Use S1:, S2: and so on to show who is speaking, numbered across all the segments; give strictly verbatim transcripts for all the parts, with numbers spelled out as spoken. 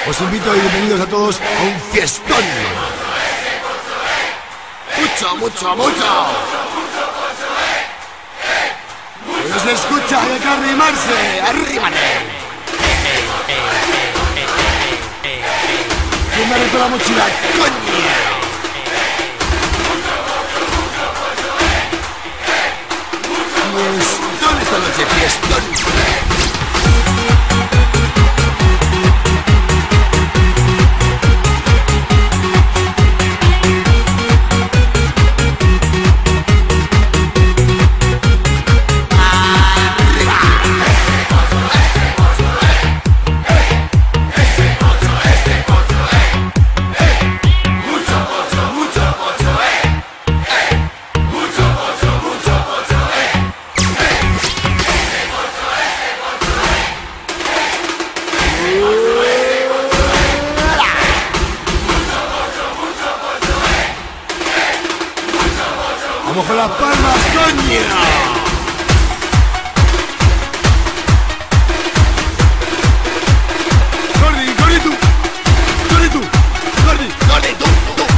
S1: Os invito y bienvenidos a todos a un fiestón. Mucho, mucho, mucho. Que no se escucha, hay que arrimarse. Arrímate. ¿Quién me ha roto la mochila? ¡Coño! Fiestón esta noche, fiestón. ¡Vamos con las palmas, coño! ¡Gordi, Gordi tú! ¡Gordi tú! ¡Gordi, Gordi tú!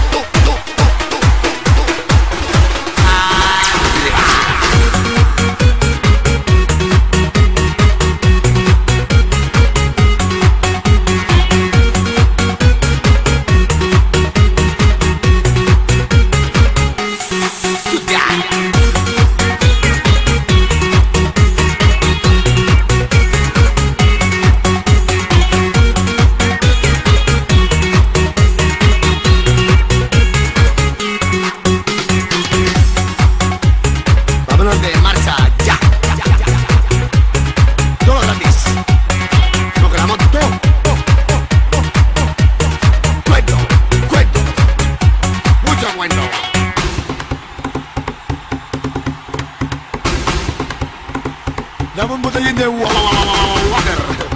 S1: De marcha, ya, ya, ya, ya, ya. Todo gratis. No grabamos todo. Oh, oh, oh, oh. Cuento, cuento. Mucho cuento. Dame un botellín de water.